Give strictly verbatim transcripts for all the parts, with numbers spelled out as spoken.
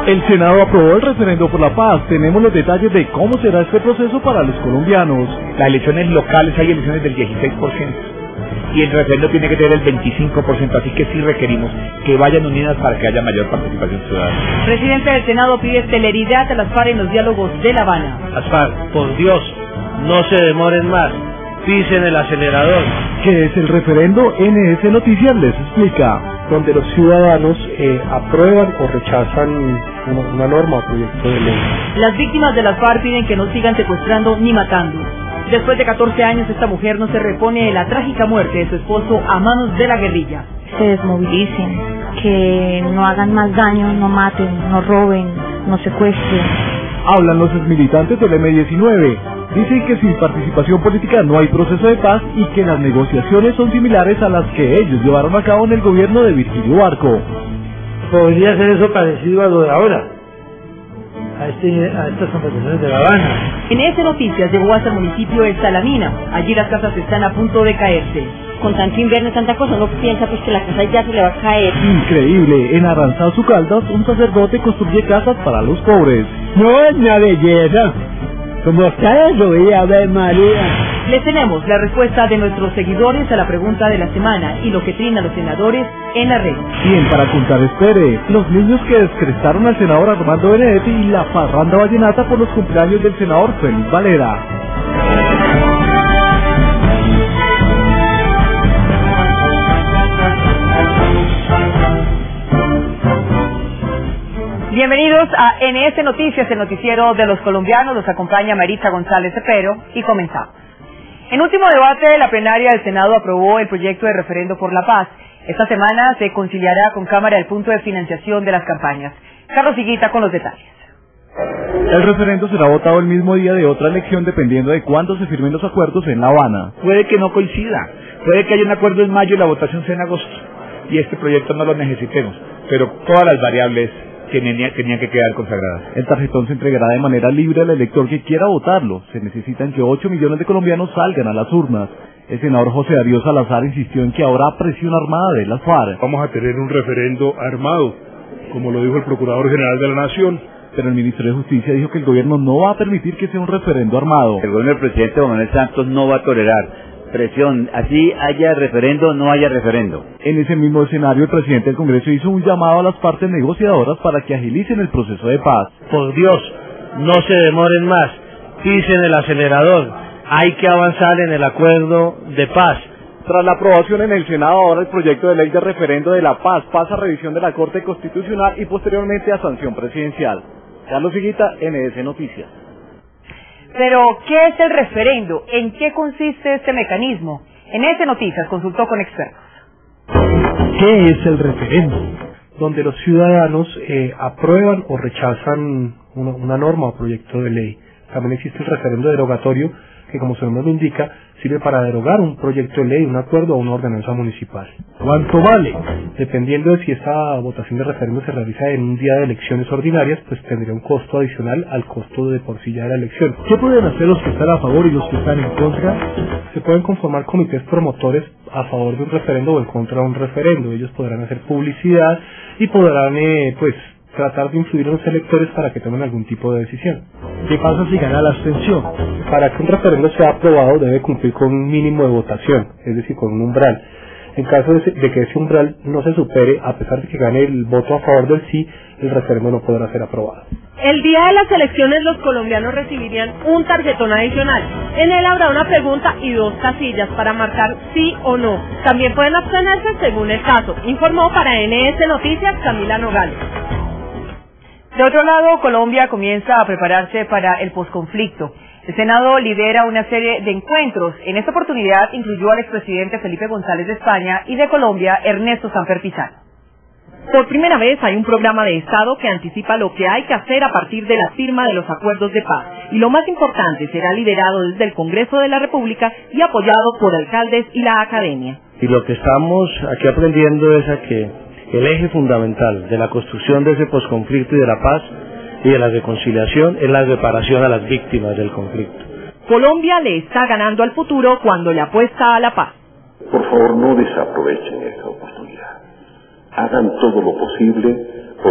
El Senado aprobó el referendo por la paz. Tenemos los detalles de cómo será este proceso para los colombianos. Las elecciones locales, hay elecciones del dieciséis por ciento. Y el referendo tiene que tener el veinticinco por ciento, así que sí requerimos que vayan unidas para que haya mayor participación ciudadana. Presidente del Senado pide celeridad a las FARC en los diálogos de La Habana. Las FARC, por Dios, no se demoren más, pisen el acelerador. ¿Qué es el referendo? N S Noticias les explica. Donde los ciudadanos eh, aprueban o rechazan una, una norma o proyecto de ley. Las víctimas de las FARC piden que no sigan secuestrando ni matando. Después de catorce años, esta mujer no se repone de la trágica muerte de su esposo a manos de la guerrilla. Se desmovilicen, que no hagan más daño, no maten, no roben, no secuestren. Hablan los exmilitantes del eme diecinueve. Dicen que sin participación política no hay proceso de paz y que las negociaciones son similares a las que ellos llevaron a cabo en el gobierno de Virgilio Barco. Podría ser eso parecido a lo de ahora, a, este, a estas conversaciones de La Habana. En N S Noticias llegó hasta el municipio de Salamina. Allí las casas están a punto de caerse. Con tanto invierno y tanta cosa, uno piensa pues que la casa ya se le va a caer. Increíble, en Aranzazu Caldas, un sacerdote construye casas para los pobres. No es una belleza, como ustedes lo veía a ver, María. Les tenemos la respuesta de nuestros seguidores a la pregunta de la semana y lo que tienen a los senadores en la red. Bien, para contar, espere, los niños que descrestaron al senador Armando Benedetti y la parranda vallenata por los cumpleaños del senador Félix Valera. Bienvenidos a N S Noticias, el noticiero de los colombianos. Los acompaña Maritza González Cepero y comenzamos. En último debate, la plenaria del Senado aprobó el proyecto de referendo por la paz. Esta semana se conciliará con Cámara el punto de financiación de las campañas. Carlos Higuita con los detalles. El referendo será votado el mismo día de otra elección dependiendo de cuándo se firmen los acuerdos en La Habana. Puede que no coincida, puede que haya un acuerdo en mayo y la votación sea en agosto. Y este proyecto no lo necesitemos, pero todas las variables tenían que quedar consagradas. El tarjetón se entregará de manera libre al elector que quiera votarlo. Se necesitan que ocho millones de colombianos salgan a las urnas. El senador José Darío Salazar insistió en que habrá presión armada de las FARC. Vamos a tener un referendo armado, como lo dijo el Procurador General de la Nación. Pero el Ministerio de Justicia dijo que el gobierno no va a permitir que sea un referendo armado. El gobierno del presidente Juan Manuel Santos no va a tolerar presión, así haya referendo, no haya referendo. En ese mismo escenario, el presidente del Congreso hizo un llamado a las partes negociadoras para que agilicen el proceso de paz. Por Dios, no se demoren más, pisen el acelerador, hay que avanzar en el acuerdo de paz. Tras la aprobación en el Senado, ahora el proyecto de ley de referendo de la paz pasa a revisión de la Corte Constitucional y posteriormente a sanción presidencial. Carlos Higuita, N S Noticias. Pero, ¿qué es el referendo? ¿En qué consiste este mecanismo? En N S Noticias consultó con expertos. ¿Qué es el referendo? Donde los ciudadanos eh, aprueban o rechazan una, una norma o proyecto de ley. También existe el referendo derogatorio, que como su nombre lo indica, sirve para derogar un proyecto de ley, un acuerdo o una ordenanza municipal. ¿Cuánto vale? Dependiendo de si esta votación de referendo se realiza en un día de elecciones ordinarias, pues tendría un costo adicional al costo de por sí ya de la elección. ¿Qué pueden hacer los que están a favor y los que están en contra? Se pueden conformar comités promotores a favor de un referendo o en contra de un referendo. Ellos podrán hacer publicidad y podrán, eh, pues, tratar de influir en los electores para que tomen algún tipo de decisión. ¿Qué pasa si gana la abstención? Para que un referendo sea aprobado debe cumplir con un mínimo de votación, es decir, con un umbral. En caso de, de que ese umbral no se supere, a pesar de que gane el voto a favor del sí, el referendo no podrá ser aprobado. El día de las elecciones los colombianos recibirían un tarjetón adicional. En él habrá una pregunta y dos casillas para marcar sí o no. También pueden abstenerse según el caso, informó para N S Noticias Camila Nogales. De otro lado, Colombia comienza a prepararse para el posconflicto. El Senado lidera una serie de encuentros. En esta oportunidad incluyó al expresidente Felipe González de España y de Colombia, Ernesto Samper Pizarro. Por primera vez hay un programa de Estado que anticipa lo que hay que hacer a partir de la firma de los acuerdos de paz. Y lo más importante, será liderado desde el Congreso de la República y apoyado por alcaldes y la academia. Y lo que estamos aquí aprendiendo es a que el eje fundamental de la construcción de ese posconflicto y de la paz y de la reconciliación es la reparación a las víctimas del conflicto. Colombia le está ganando al futuro cuando le apuesta a la paz. Por favor, no desaprovechen esta oportunidad. Hagan todo lo posible por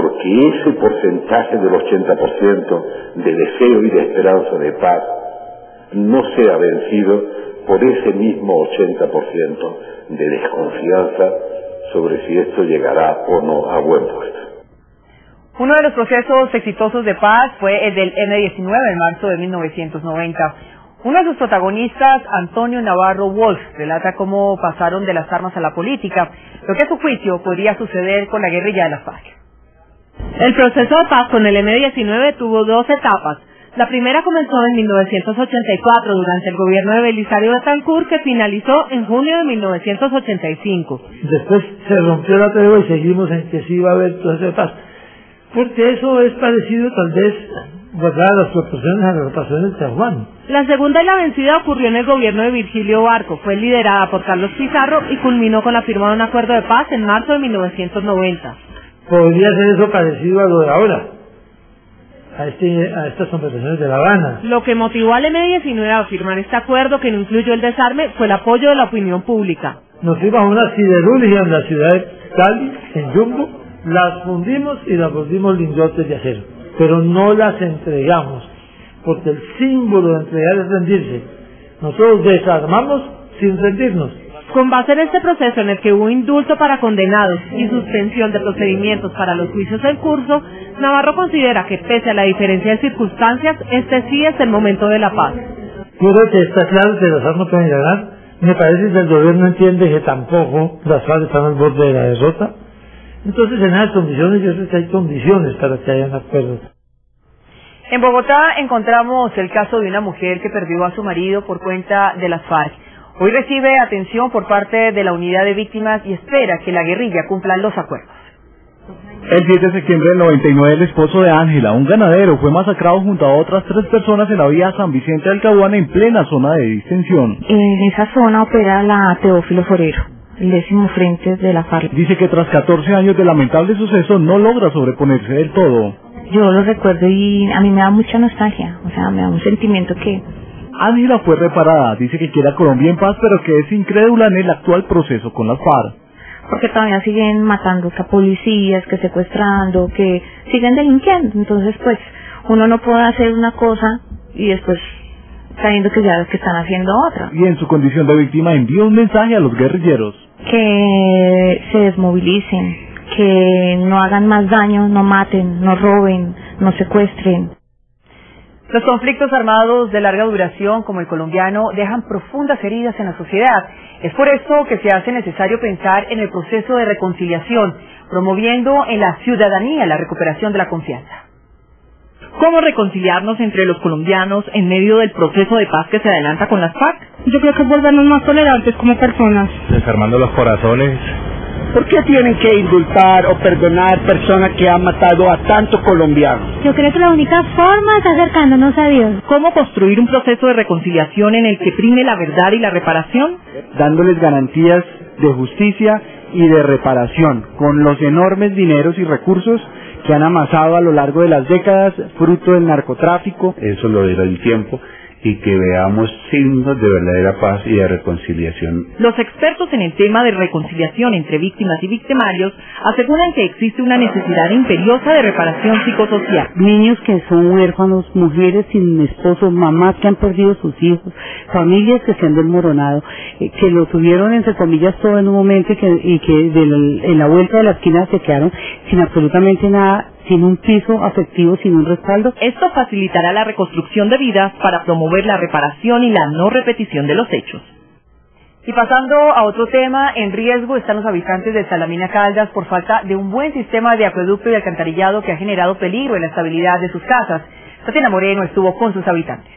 porque ese porcentaje del ochenta por ciento de deseo y de esperanza de paz no sea vencido por ese mismo ochenta por ciento de desconfianza sobre si esto llegará o no a buen puerto. Uno de los procesos exitosos de paz fue el del eme diecinueve en marzo de mil novecientos noventa. Uno de sus protagonistas, Antonio Navarro Wolf, relata cómo pasaron de las armas a la política, lo que a su juicio podría suceder con la guerrilla de las FARC. El proceso de paz con el eme diecinueve tuvo dos etapas. La primera comenzó en mil novecientos ochenta y cuatro durante el gobierno de Belisario Betancur, que finalizó en junio de mil novecientos ochenta y cinco. Después se rompió la tregua y seguimos en que sí iba a haber proceso de paz. Porque eso es parecido tal vez, guardar las proporciones a las rotaciones de San Juan. La segunda y la vencida ocurrió en el gobierno de Virgilio Barco. Fue liderada por Carlos Pizarro y culminó con la firma de un acuerdo de paz en marzo de mil novecientos noventa. Podría ser eso parecido a lo de ahora, a, este, a estas conversaciones de La Habana. Lo que motivó al eme diecinueve a firmar este acuerdo, que no incluyó el desarme, fue el apoyo de la opinión pública. Nos fuimos a una siderurgia en la ciudad de Cali, en Yumbo, las fundimos y las volvimos lingotes de acero, pero no las entregamos, porque el símbolo de entregar es rendirse. Nosotros desarmamos sin rendirnos. Con base en este proceso, en el que hubo indulto para condenados y suspensión de procedimientos para los juicios en curso, Navarro considera que, pese a la diferencia de circunstancias, este sí es el momento de la paz. Yo creo que está claro que las FARC no pueden ganar. Me parece que el gobierno entiende que tampoco las FARC están al borde de la derrota. Entonces, en esas condiciones, yo creo que hay condiciones para que haya un acuerdo. En Bogotá encontramos el caso de una mujer que perdió a su marido por cuenta de las FARC. Hoy recibe atención por parte de la unidad de víctimas y espera que la guerrilla cumpla los acuerdos. El siete de septiembre del noventa y nueve, el esposo de Ángela, un ganadero, fue masacrado junto a otras tres personas en la vía San Vicente del Caguán, en plena zona de distensión. En esa zona opera la Teófilo Forero, el décimo frente de la FARC. Dice que tras catorce años de lamentable suceso no logra sobreponerse del todo. Yo lo recuerdo y a mí me da mucha nostalgia, o sea, me da un sentimiento que... Ángela fue reparada, dice que quiere a Colombia en paz, pero que es incrédula en el actual proceso con las FARC. Porque todavía siguen matando que a policías, que secuestrando, que siguen delinquiendo. Entonces, pues, uno no puede hacer una cosa y después sabiendo que ya que están haciendo otra. Y en su condición de víctima envió un mensaje a los guerrilleros. Que se desmovilicen, que no hagan más daño, no maten, no roben, no secuestren. Los conflictos armados de larga duración, como el colombiano, dejan profundas heridas en la sociedad. Es por esto que se hace necesario pensar en el proceso de reconciliación, promoviendo en la ciudadanía la recuperación de la confianza. ¿Cómo reconciliarnos entre los colombianos en medio del proceso de paz que se adelanta con las FARC? Yo creo que es volvernos más tolerantes como personas. Desarmando los corazones. ¿Por qué tienen que indultar o perdonar personas que han matado a tantos colombianos? Yo creo que la única forma es acercándonos a Dios. ¿Cómo construir un proceso de reconciliación en el que prime la verdad y la reparación? Dándoles garantías de justicia y de reparación, con los enormes dineros y recursos que han amasado a lo largo de las décadas, fruto del narcotráfico. Eso lo dirá el tiempo, y que veamos signos de verdadera paz y de reconciliación. Los expertos en el tema de reconciliación entre víctimas y victimarios aseguran que existe una necesidad imperiosa de reparación psicosocial. Niños que son huérfanos, mujeres sin esposos, mamás que han perdido sus hijos, familias que se han desmoronado, eh, que lo tuvieron entre comillas todo en un momento y que, y que de la, en la vuelta de la esquina se quedaron sin absolutamente nada, sin un piso afectivo, sin un respaldo. Esto facilitará la reconstrucción de vidas para promover la reparación y la no repetición de los hechos. Y pasando a otro tema, en riesgo están los habitantes de Salamina Caldas por falta de un buen sistema de acueducto y alcantarillado que ha generado peligro en la estabilidad de sus casas. Tatiana Moreno estuvo con sus habitantes.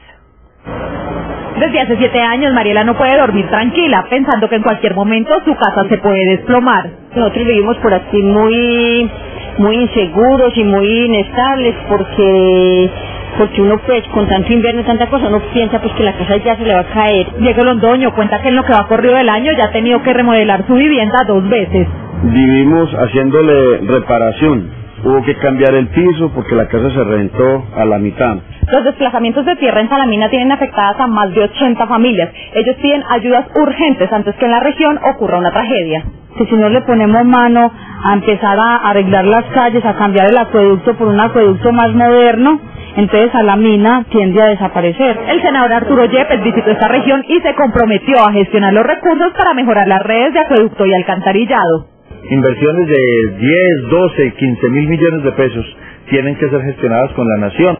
Desde hace siete años, Mariela no puede dormir tranquila, pensando que en cualquier momento su casa se puede desplomar. Nosotros vivimos por aquí muy... muy inseguros y muy inestables porque porque uno pues con tanto invierno y tanta cosa uno piensa pues que la casa ya se le va a caer. Diego Londoño cuenta que en lo que va corrido del año ya ha tenido que remodelar su vivienda dos veces. Vivimos haciéndole reparación, hubo que cambiar el piso porque la casa se reventó a la mitad. Los desplazamientos de tierra en Salamina tienen afectadas a más de ochenta familias. Ellos piden ayudas urgentes antes que en la región ocurra una tragedia. Que si no le ponemos mano a empezar a arreglar las calles, a cambiar el acueducto por un acueducto más moderno, entonces a la mina tiende a desaparecer. El senador Arturo Yepes visitó esta región y se comprometió a gestionar los recursos para mejorar las redes de acueducto y alcantarillado. Inversiones de diez, doce, quince mil millones de pesos tienen que ser gestionadas con la nación.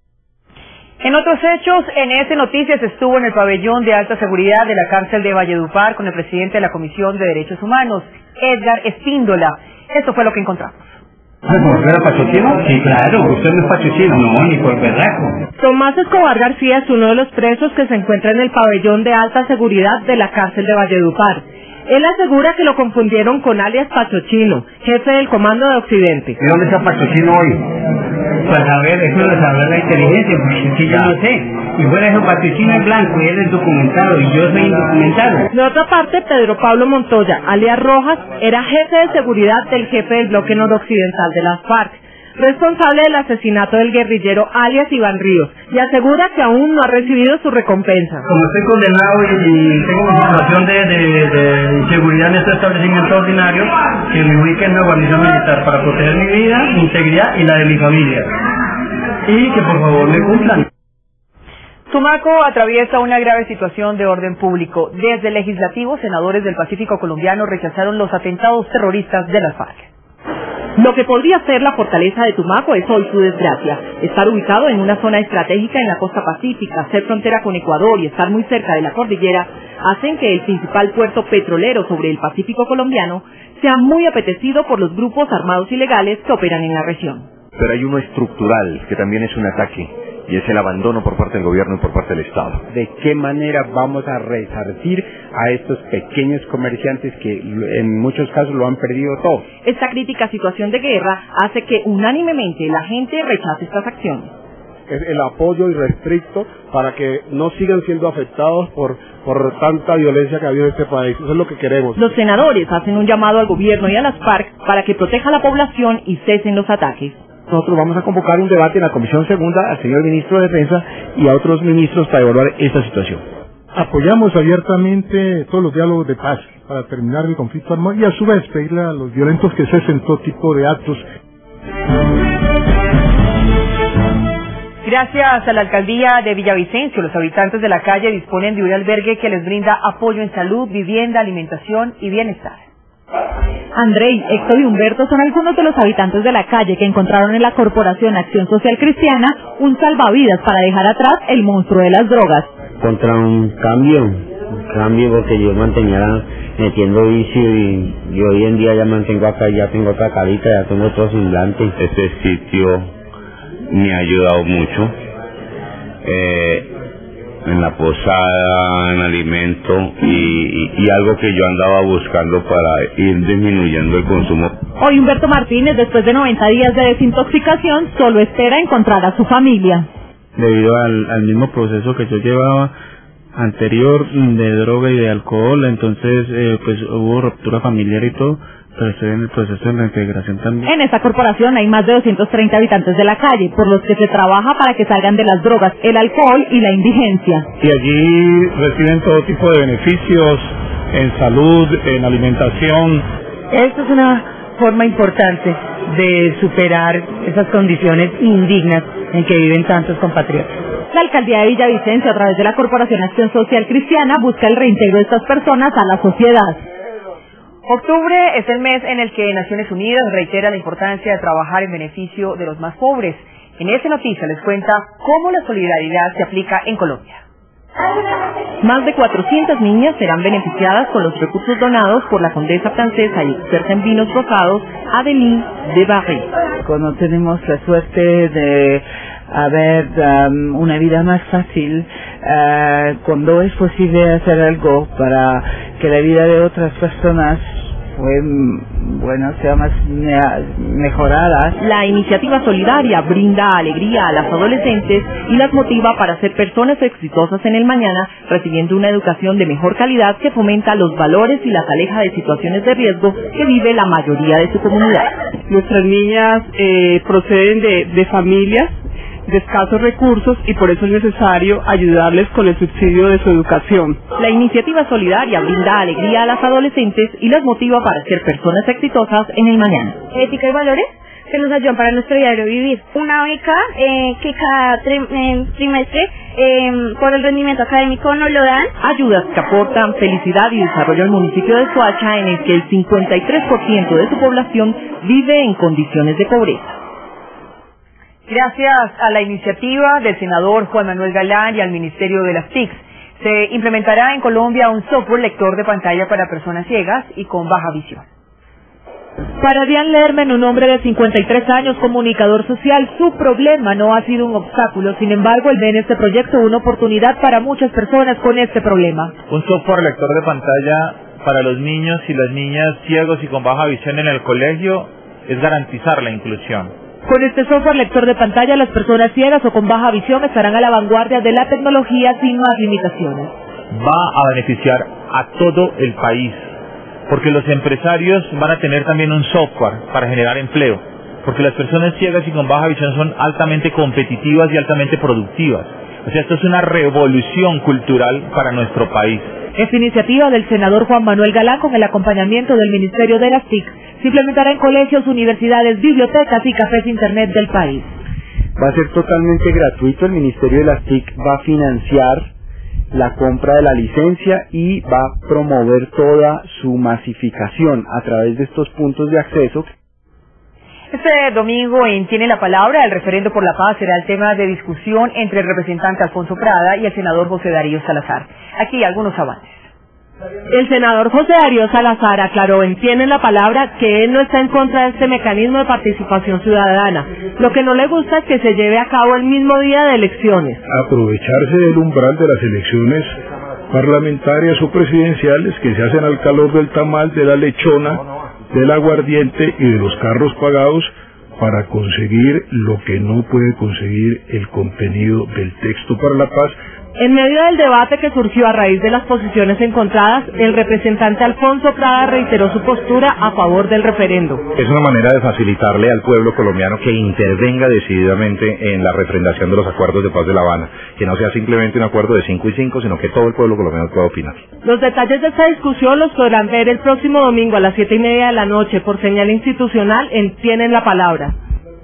En otros hechos, en E S Noticias estuvo en el pabellón de alta seguridad de la cárcel de Valledupar con el presidente de la Comisión de Derechos Humanos, Edgar Espíndola. Esto fue lo que encontramos. ¿Era pachuchino? Sí, claro, usted no es pachuchino, no, ni por berraco. Tomás Escobar García es uno de los presos que se encuentra en el pabellón de alta seguridad de la cárcel de Valledupar. Él asegura que lo confundieron con alias Pachochino, jefe del Comando de Occidente. ¿Y dónde está Pachochino hoy? Pues a ver, eso lo sabrá la inteligencia, porque si yo no sé. Y fuera eso, Pachochino es blanco y él es documentado y yo soy indocumentado. De otra parte, Pedro Pablo Montoya, alias Rojas, era jefe de seguridad del jefe del bloque noroccidental de las FARC, responsable del asesinato del guerrillero alias Iván Ríos, y asegura que aún no ha recibido su recompensa. Como estoy condenado y tengo una situación de, de, de inseguridad en este establecimiento ordinario, que me ubiquen en la guarnición militar para proteger mi vida, mi integridad y la de mi familia. Y que por favor me cumplan. Tumaco atraviesa una grave situación de orden público. Desde el legislativo, senadores del Pacífico colombiano rechazaron los atentados terroristas de las FARC. Lo que podría ser la fortaleza de Tumaco es hoy su desgracia. Estar ubicado en una zona estratégica en la costa pacífica, ser frontera con Ecuador y estar muy cerca de la cordillera, hacen que el principal puerto petrolero sobre el Pacífico colombiano sea muy apetecido por los grupos armados ilegales que operan en la región. Pero hay uno estructural que también es un ataque, y es el abandono por parte del gobierno y por parte del Estado. ¿De qué manera vamos a resarcir a estos pequeños comerciantes que en muchos casos lo han perdido todo? Esta crítica situación de guerra hace que unánimemente la gente rechace estas acciones. Es el apoyo irrestricto para que no sigan siendo afectados por, por tanta violencia que ha habido en este país. Eso es lo que queremos. Los senadores hacen un llamado al gobierno y a las FARC para que proteja a la población y cesen los ataques. Nosotros vamos a convocar un debate en la Comisión Segunda al señor Ministro de Defensa y a otros ministros para evaluar esta situación. Apoyamos abiertamente todos los diálogos de paz para terminar el conflicto armado y a su vez pedirle a los violentos que cesen todo tipo de actos. Gracias a la alcaldía de Villavicencio, los habitantes de la calle disponen de un albergue que les brinda apoyo en salud, vivienda, alimentación y bienestar. Andrei, Héctor y Humberto son algunos de los habitantes de la calle que encontraron en la Corporación Acción Social Cristiana un salvavidas para dejar atrás el monstruo de las drogas. Contra un cambio, un cambio porque yo mantenía metiendo vicio y, y hoy en día ya mantengo acá, ya tengo otra carita, ya tengo otro semblante. Este sitio me ha ayudado mucho. Eh, en la posada, en alimento y, y, y algo que yo andaba buscando para ir disminuyendo el consumo. Hoy Humberto Martínez, después de noventa días de desintoxicación, solo espera encontrar a su familia. Debido al, al mismo proceso que yo llevaba anterior de droga y de alcohol, entonces eh, pues hubo ruptura familiar y todo, pero estoy en el proceso de reintegración también. En esta corporación hay más de doscientos treinta habitantes de la calle, por los que se trabaja para que salgan de las drogas, el alcohol y la indigencia. Y allí reciben todo tipo de beneficios en salud, en alimentación. Esto es una forma importante de superar esas condiciones indignas en que viven tantos compatriotas. La alcaldía de Villavicencio, a través de la Corporación Acción Social Cristiana, busca el reintegro de estas personas a la sociedad. Octubre es el mes en el que Naciones Unidas reitera la importancia de trabajar en beneficio de los más pobres. En esta noticia les cuenta cómo la solidaridad se aplica en Colombia. Más de cuatrocientas niñas serán beneficiadas con los recursos donados por la condesa francesa y experta en vinos rosados, Adeline de Barry. Cuando tenemos la suerte de haber um, una vida más fácil, uh, cuando es posible hacer algo para que la vida de otras personas fue, bueno, sea más me mejorada. La iniciativa solidaria brinda alegría a las adolescentes y las motiva para ser personas exitosas en el mañana, recibiendo una educación de mejor calidad que fomenta los valores y las aleja de situaciones de riesgo que vive la mayoría de su comunidad. Nuestras niñas eh, proceden de, de familias de escasos recursos y por eso es necesario ayudarles con el subsidio de su educación. La iniciativa solidaria brinda alegría a las adolescentes y las motiva para ser personas exitosas en el mañana. Ética y valores que nos ayudan para nuestro diario vivir. Una beca eh, que cada tri eh, trimestre eh, por el rendimiento académico nos lo dan. Ayudas que aportan felicidad y desarrollo al municipio de Soacha, en el que el cincuenta y tres por ciento de su población vive en condiciones de pobreza. Gracias a la iniciativa del senador Juan Manuel Galán y al Ministerio de las T I C, se implementará en Colombia un software lector de pantalla para personas ciegas y con baja visión. Para Diane Lerman, un hombre de cincuenta y tres años, comunicador social, su problema no ha sido un obstáculo. Sin embargo, él ve en este proyecto una oportunidad para muchas personas con este problema. Un software lector de pantalla para los niños y las niñas ciegos y con baja visión en el colegio es garantizar la inclusión. Con este software lector de pantalla, las personas ciegas o con baja visión estarán a la vanguardia de la tecnología sin más limitaciones. Va a beneficiar a todo el país, porque los empresarios van a tener también un software para generar empleo, porque las personas ciegas y con baja visión son altamente competitivas y altamente productivas. O sea, esto es una revolución cultural para nuestro país. Esta iniciativa del senador Juan Manuel Galán, con el acompañamiento del Ministerio de las T I C, se implementará en colegios, universidades, bibliotecas y cafés internet del país. Va a ser totalmente gratuito. El Ministerio de las T I C va a financiar la compra de la licencia y va a promover toda su masificación a través de estos puntos de acceso. Este domingo en Tiene la Palabra, el referendo por la paz será el tema de discusión entre el representante Alfonso Prada y el senador José Darío Salazar. Aquí algunos avances. El senador José Darío Salazar aclaró en Tiene la Palabra que él no está en contra de este mecanismo de participación ciudadana. Lo que no le gusta es que se lleve a cabo el mismo día de elecciones. Aprovecharse del umbral de las elecciones parlamentarias o presidenciales que se hacen al calor del tamal, de la lechona, del aguardiente y de los carros pagados para conseguir lo que no puede conseguir el contenido del texto para la paz. En medio del debate que surgió a raíz de las posiciones encontradas, el representante Alfonso Prada reiteró su postura a favor del referendo. Es una manera de facilitarle al pueblo colombiano que intervenga decididamente en la refrendación de los acuerdos de paz de La Habana, que no sea simplemente un acuerdo de cinco y cinco, sino que todo el pueblo colombiano pueda opinar. Los detalles de esta discusión los podrán ver el próximo domingo a las siete y media de la noche por señal institucional en Tienen la Palabra.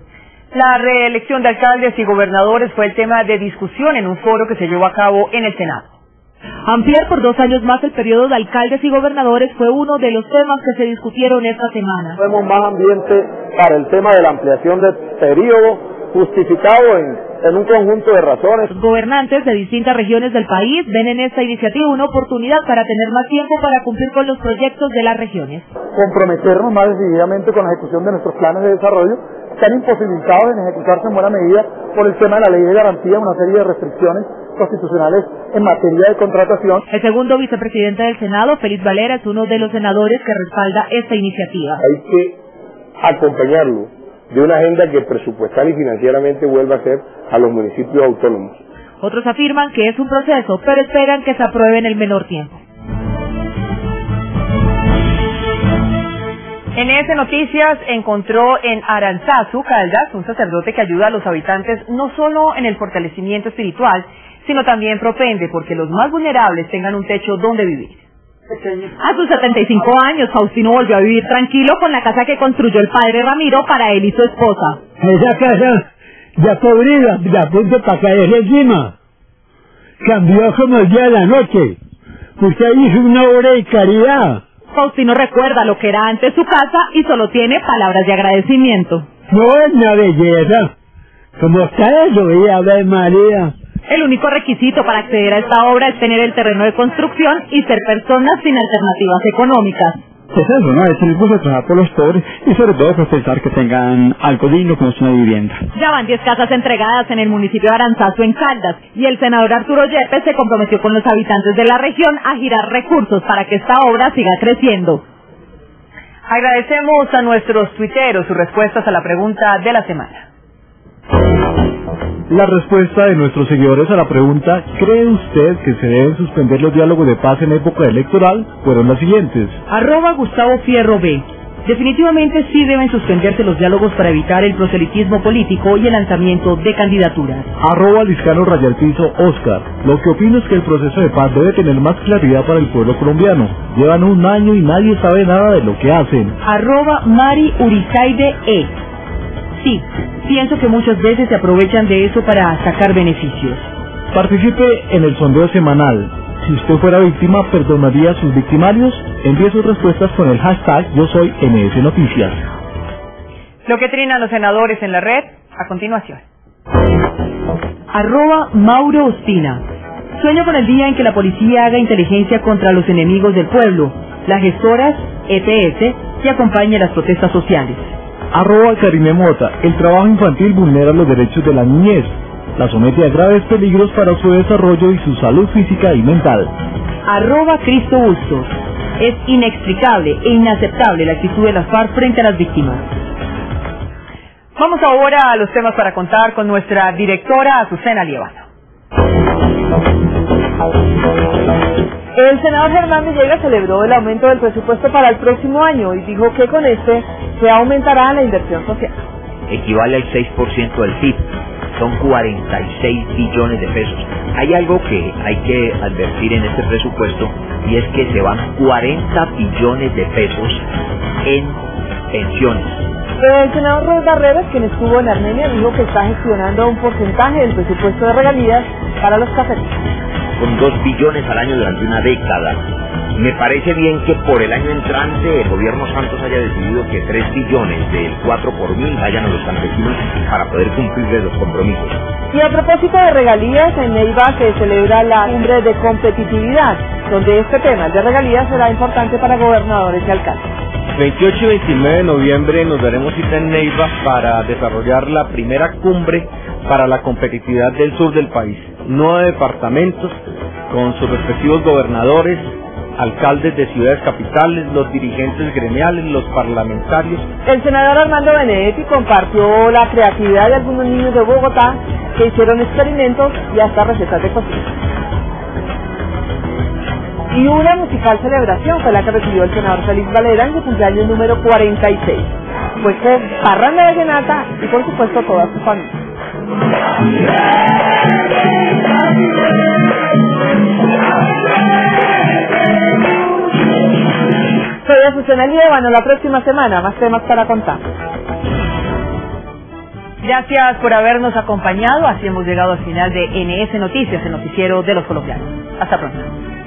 La reelección de alcaldes y gobernadores fue el tema de discusión en un foro que se llevó a cabo en el Senado. Ampliar por dos años más el periodo de alcaldes y gobernadores fue uno de los temas que se discutieron esta semana. Tenemos más ambiente para el tema de la ampliación del periodo, justificado en, en un conjunto de razones. Los gobernantes de distintas regiones del país ven en esta iniciativa una oportunidad para tener más tiempo para cumplir con los proyectos de las regiones. Comprometernos más decididamente con la ejecución de nuestros planes de desarrollo, están imposibilitados en ejecutarse en buena medida por el tema de la ley de garantía, una serie de restricciones constitucionales en materia de contratación. El segundo vicepresidente del Senado, Félix Valera, es uno de los senadores que respalda esta iniciativa. Hay que acompañarlo de una agenda que presupuestal y financieramente vuelva a ser a los municipios autónomos. Otros afirman que es un proceso, pero esperan que se apruebe en el menor tiempo. En ese Noticias encontró en Aranzazu, Caldas, un sacerdote que ayuda a los habitantes no solo en el fortalecimiento espiritual, sino también propende porque los más vulnerables tengan un techo donde vivir. A sus setenta y cinco años, Faustino volvió a vivir tranquilo con la casa que construyó el padre Ramiro para él y su esposa. Esa casa ya podrida, ya a punto para caer encima. Cambió como el día de la noche. Usted hizo una obra de caridad. Faustino recuerda lo que era antes su casa y solo tiene palabras de agradecimiento. No es una belleza. Como está eso, veía Ave María. El único requisito para acceder a esta obra es tener el terreno de construcción y ser personas sin alternativas económicas. Es eso, ¿no? Es el gusto de trabajar por los pobres y sobre todo pues pensar que tengan algo digno como es una vivienda. Ya van diez casas entregadas en el municipio de Aranzazu, en Caldas, y el senador Arturo Yepes se comprometió con los habitantes de la región a girar recursos para que esta obra siga creciendo. Agradecemos a nuestros tuiteros sus respuestas a la pregunta de la semana. La respuesta de nuestros seguidores a la pregunta ¿cree usted que se deben suspender los diálogos de paz en época electoral? Fueron las siguientes. Arroba Gustavo Fierro B. Definitivamente sí deben suspenderse los diálogos para evitar el proselitismo político y el lanzamiento de candidaturas. Arroba Liscano Rayal Piso Oscar. Lo que opino es que el proceso de paz debe tener más claridad para el pueblo colombiano. Llevan un año y nadie sabe nada de lo que hacen. Arroba Mari Urizaide E. Sí, pienso que muchas veces se aprovechan de eso para sacar beneficios. Participe en el sondeo semanal. Si usted fuera víctima, ¿perdonaría a sus victimarios? Envíe sus respuestas con el hashtag Yo Soy N S Noticias. Lo que trinan los senadores en la red, a continuación. Arroba Mauro Ospina. Sueño con el día en que la policía haga inteligencia contra los enemigos del pueblo, las gestoras, E P S, que acompañen las protestas sociales. Arroba Karime Mota. El trabajo infantil vulnera los derechos de la niñez. La somete a graves peligros para su desarrollo y su salud física y mental. Arroba Cristo Bustos. Es inexplicable e inaceptable la actitud de las FARC frente a las víctimas. Vamos ahora a los temas para contar con nuestra directora Azucena Liévano. El senador Germán Villegas celebró el aumento del presupuesto para el próximo año y dijo que con este se aumentará la inversión social. Equivale al seis por ciento del P I B. Son cuarenta y seis billones de pesos. Hay algo que hay que advertir en este presupuesto y es que se van cuarenta billones de pesos en pensiones. El senador Roy Barreras, quien estuvo en Armenia, dijo que está gestionando un porcentaje del presupuesto de regalías para los cafeteros. Con dos billones al año durante una década. Me parece bien que por el año entrante el gobierno Santos haya decidido que tres billones del cuatro por mil vayan a los campesinos para poder cumplir los compromisos. Y a propósito de regalías, en Neiva se celebra la cumbre de competitividad, donde este tema, el de regalías, será importante para gobernadores y alcaldes. veintiocho y veintinueve de noviembre nos daremos cita en Neiva para desarrollar la primera cumbre para la competitividad del sur del país. Nueve departamentos con sus respectivos gobernadores, alcaldes de ciudades capitales, los dirigentes gremiales, los parlamentarios. El senador Armando Benedetti compartió la creatividad de algunos niños de Bogotá que hicieron experimentos y hasta recetas de cocina. Y una musical celebración fue la que recibió el senador Félix Valera en su cumpleaños número cuarenta y seis. Fue con parranda de llenata y por supuesto toda su familia. Soy Azucena Liévano, la próxima semana más temas para contar. Gracias por habernos acompañado, así hemos llegado al final de N S Noticias, el noticiero de los colombianos. Hasta pronto.